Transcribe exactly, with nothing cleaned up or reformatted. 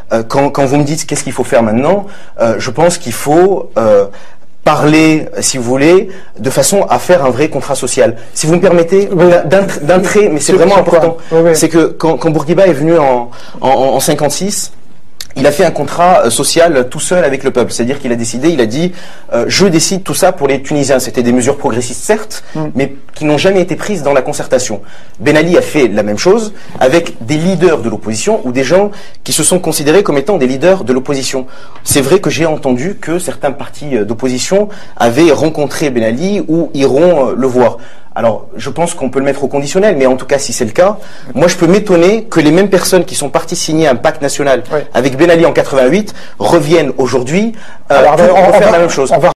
euh, quand, quand vous me dites qu'est-ce qu'il faut faire maintenant, euh, je pense qu'il faut euh, parler, si vous voulez, de façon à faire un vrai contrat social. Si vous me permettez, oui. d'un trait, mais c'est vraiment important, oui, oui. c'est que quand, quand Bourguiba est venu en, en, en cinquante-six, il a fait un contrat social tout seul avec le peuple. C'est-à-dire qu'il a décidé, il a dit euh, « je décide tout ça pour les Tunisiens ». C'était des mesures progressistes, certes, mm. mais qui n'ont jamais été prises dans la concertation. Ben Ali a fait la même chose avec des leaders de l'opposition ou des gens qui se sont considérés comme étant des leaders de l'opposition. C'est vrai que j'ai entendu que certains partis d'opposition avaient rencontré Ben Ali ou iront le voir. Alors, je pense qu'on peut le mettre au conditionnel, mais en tout cas, si c'est le cas, moi, je peux m'étonner que les mêmes personnes qui sont parties signer un pacte national oui. avec Ben Ali en quatre-vingt-huit reviennent aujourd'hui euh, pour, pour faire la même chose.